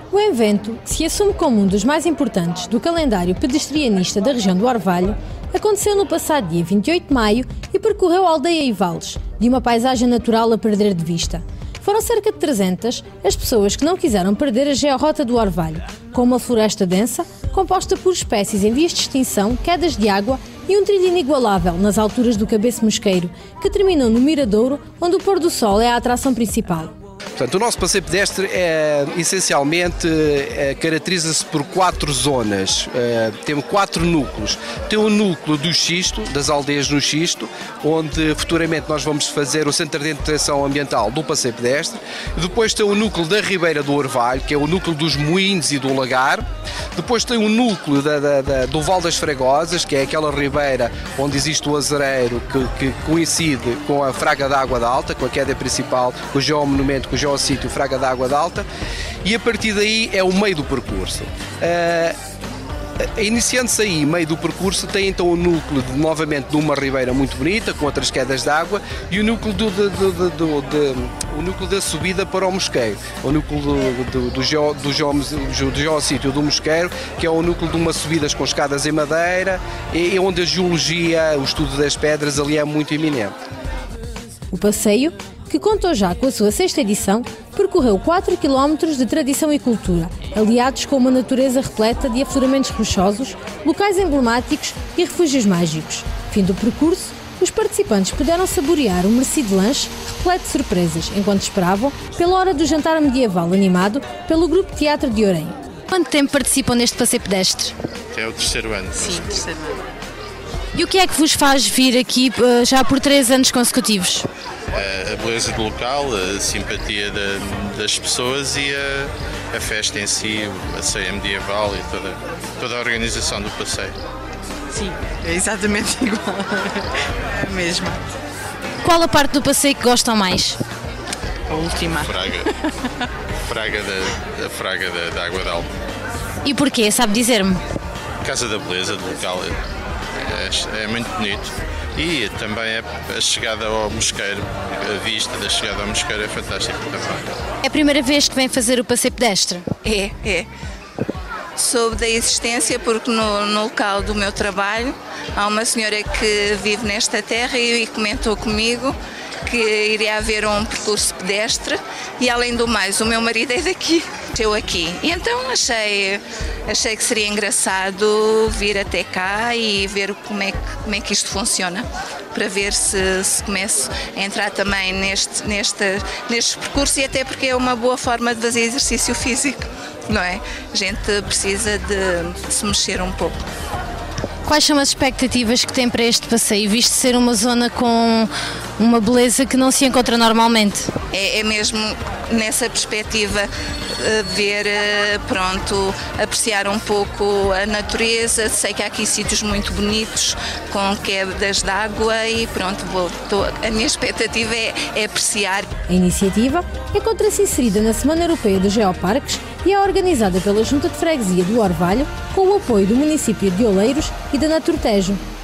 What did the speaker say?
O evento, que se assume como um dos mais importantes do calendário pedestrianista da região do Orvalho, aconteceu no passado dia 28 de maio e percorreu a aldeia e vales, de uma paisagem natural a perder de vista. Foram cerca de 300 as pessoas que não quiseram perder a georrota do Orvalho, com uma floresta densa, composta por espécies em vias de extinção, quedas de água e um trilho inigualável nas alturas do Cabeço Mosqueiro, que terminou no Miradouro, onde o pôr do sol é a atração principal. Portanto, o nosso passeio pedestre essencialmente caracteriza-se por 4 zonas, tem 4 núcleos. Tem o núcleo do Xisto, das aldeias no Xisto, onde futuramente nós vamos fazer o Centro de Integração Ambiental do passeio pedestre. Depois tem o núcleo da Ribeira do Orvalho, que é o núcleo dos Moinhos e do Lagar. Depois tem o núcleo do Val das Fragosas, que é aquela ribeira onde existe o azareiro que coincide com a Fraga da Água da Alta, com a queda principal, com o geomonumento, com o geossítio Fraga da Água da Alta, e a partir daí é o meio do percurso. Iniciando-se aí, meio do percurso, tem então o núcleo novamente de uma ribeira muito bonita, com outras quedas de água, e o núcleo, o núcleo da subida para o Mosqueiro, o núcleo do geossítio do Mosqueiro, que é o núcleo de umas subidas com escadas em madeira, e onde a geologia, o estudo das pedras ali é muito iminente. O passeio, que contou já com a sua 6ª edição, percorreu 4 km de tradição e cultura, aliados com uma natureza repleta de afloramentos rochosos, locais emblemáticos e refúgios mágicos. Fim do percurso, os participantes puderam saborear um merecido lanche repleto de surpresas, enquanto esperavam pela hora do jantar medieval animado pelo Grupo Teatro de Orém. Quanto tempo participam neste passeio pedestre? É o 3º ano. Sim, 3º ano. E o que é que vos faz vir aqui já por 3 anos consecutivos? A beleza do local, a simpatia das pessoas e a festa em si, a ceia medieval e toda a organização do passeio. Sim, é exatamente igual, é a mesma. Qual a parte do passeio que gostam mais? A última. A Fraga da Água da Alta. E porquê? Sabe dizer-me? Casa da beleza do local é muito bonito. E também a chegada ao Mosqueiro, a vista da chegada ao Mosqueiro é fantástica também. É a primeira vez que vem fazer o passeio pedestre? É. Soube da existência porque no local do meu trabalho há uma senhora que vive nesta terra e comentou comigo que iria haver um percurso pedestre e, além do mais, o meu marido é daqui, eu aqui. E então achei que seria engraçado vir até cá e ver como é que isto funciona, para ver se começo a entrar também neste percurso, e até porque é uma boa forma de fazer exercício físico, não é? A gente precisa de se mexer um pouco. Quais são as expectativas que tem para este passeio, visto ser uma zona com uma beleza que não se encontra normalmente? É mesmo nessa perspectiva ver, apreciar um pouco a natureza. Sei que há aqui sítios muito bonitos, com quedas de água e a minha expectativa é apreciar. A iniciativa encontra-se inserida na Semana Europeia dos Geoparques e é organizada pela Junta de Freguesia do Orvalho, com o apoio do município de Oleiros e da Naturtejo.